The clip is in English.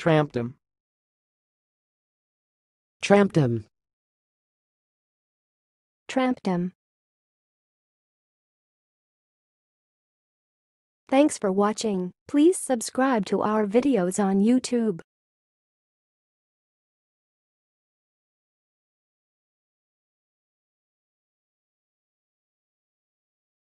trampdom, trampdom, trampdom. Thanks for watching. Please subscribe to our videos on YouTube.